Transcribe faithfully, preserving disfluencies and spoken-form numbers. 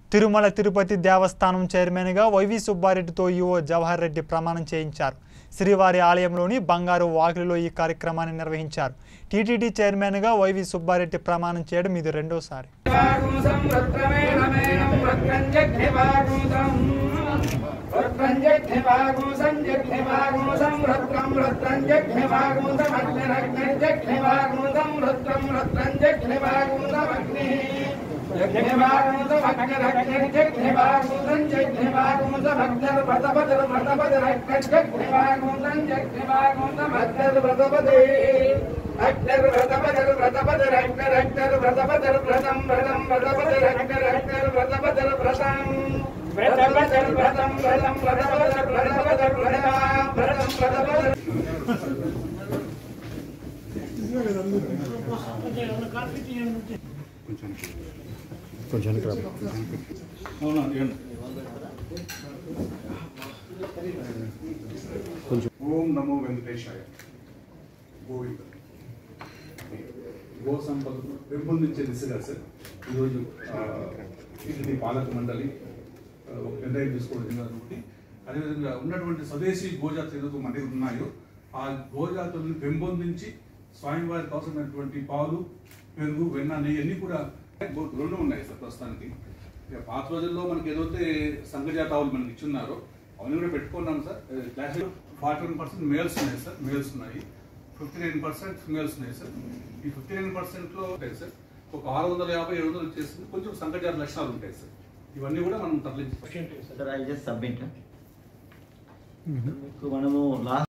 Tirumala Tirupati Devasthanam chairman గా వైవి సుబ్బారెడ్డితో EO Jawahar Reddy ప్రమాణం చేయించారు. శ్రీవారి ఆలయంలోని బంగారు వాకిలిలో ఈ కార్యక్రమాన్ని నిర్వహించారు. టీటీడీ చైర్మన్ గా వైవి సుబ్బారెడ్డి ప్రమాణం చేయడం ఇది రెండోసారి. కొంచెం ఓం నమో వెంకటేశాయ. గోవింద గో సంపదను పెంపొందించే దిశగా సార్ ఈరోజు టీటీడీ పాలక మండలి ఒక నిర్ణయం తీసుకోవడం కాబట్టి అదేవిధంగా ఉన్నటువంటి స్వదేశీ గోజాతులు ఏదైతే మన దగ్గర ఉన్నాయో ఆ గోజాతులను పెంపొందించి స్వామివారికి అవసరమైనటువంటి పాలు, పెరుగు, వెన్న, నెయ్యి అన్నీ కూడా రెండు ఉన్నాయి సార్ ప్రస్తుతానికి. ఇక పాత రోజుల్లో మనకి ఏదైతే సంఘజాత ఆవులు మనకి ఇచ్చున్నారో అవన్నీ కూడా పెట్టుకున్నాం sir. Class forty one percent males ఉన్నాయి సార్, మేల్స్ ఉన్నాయి. ఫిఫ్టీ నైన్ పర్సెంట్ ఫిమేల్స్ ఉన్నాయి సార్. ఈ ఫిఫ్టీ నైన్ పర్సెంట్లో ఉంటాయి సార్. ఒక ఆరు వందల యాభై ఏడు వందలు వచ్చేసి కొంచెం సంఘజాత లక్షణాలు ఉంటాయి సార్. ఇవన్నీ కూడా మనం తరలించి మనము